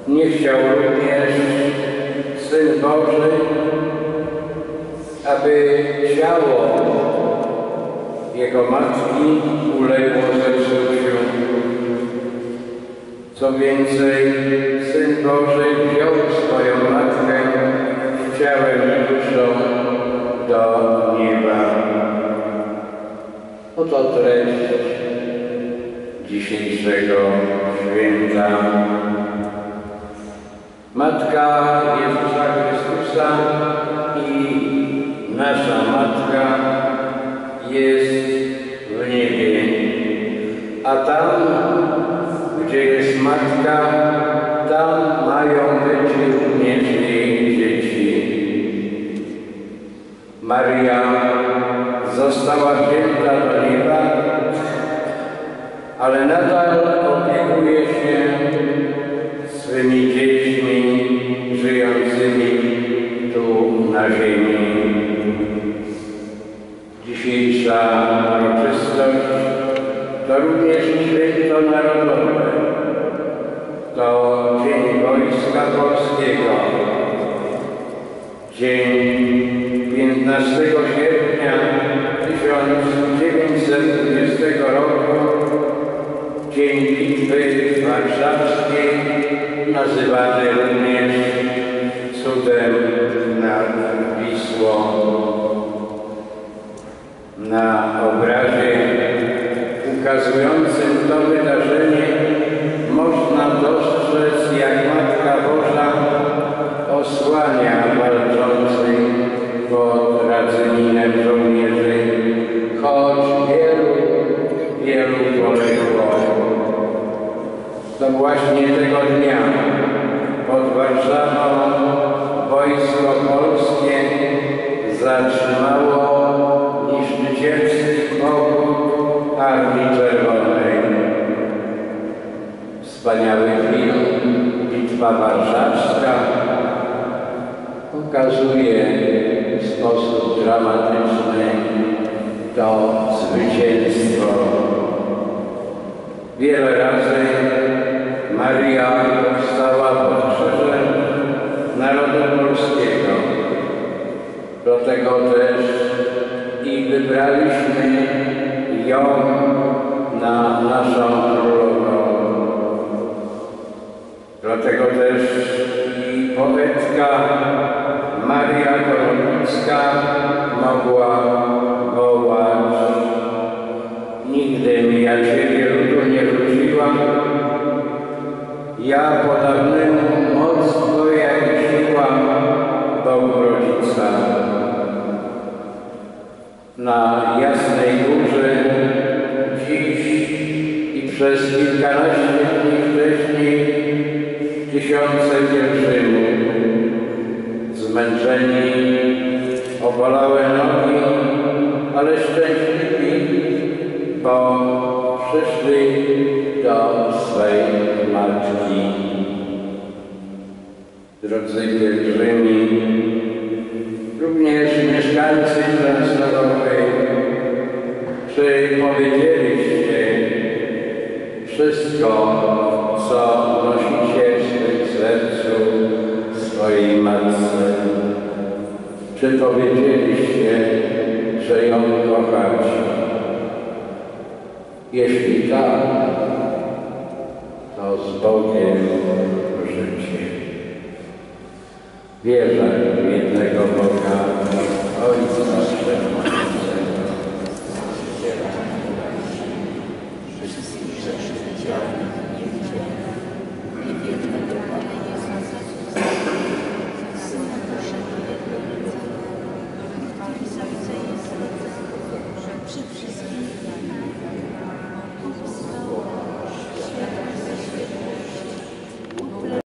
Nie chciał również Syn Boży, aby ciało Jego Matki uległo zepsuciu. Co więcej, Syn Boży wziął swoją Matkę ciałem i duszą do nieba. Oto treść dzisiejszego święta. Matka Jezusa Chrystusa i nasza Matka jest w niebie, a tam, gdzie jest Matka, tam mają być również jej dzieci. Maria została wzięta do nieba, ale nadal opiekuje się swymi dziećmi żyjącymi tu na ziemi. Dzisiejsza uroczystość to również święto narodowe. To Dzień Wojska Polskiego. Dzień 15 sierpnia 1920 roku, Dzień Bitwy Warszawskiej, nazywany również cudem nad Wisłą. Na obrazie ukazującym to wydarzenie można dostrzec, jak Matka Boża osłania walczących pod Radzyminem żołnierzy, choć wielu poległo. To właśnie tego dnia pod Warszawą Wojsko Polskie zatrzymało niszczycielski pochód Armii Czerwonej. Wspaniały film Bitwa Warszawska pokazuje w sposób dramatyczny to zwycięstwo. Wiele razy Maria stała pod krzyżem narodu polskiego. Dlatego też i wybraliśmy ją na naszą królową. Dlatego też i poetka Maria Konopnicka mogła wołać: nigdy mi ja Ciebie ludu nie wróciłam, ja po dawnemu moc Twoja i siła Bogu Rodzica. Na Jasnej Górze dziś i przez kilkanaście dni wcześniej tysiące pielgrzymów, zmęczeni, obolałe nogi, ale szczęśliwi, bo przyszli do swej Matki. Drodzy pielgrzymi, również mieszkańcy Częstochowy, czy powiedzieliście wszystko, co nosicie w swym sercu swojej Matce? Czy powiedzieliście, że ją kochacie? Jeśli tak, to z Bogiem życie. Wierzę w jednego Boga,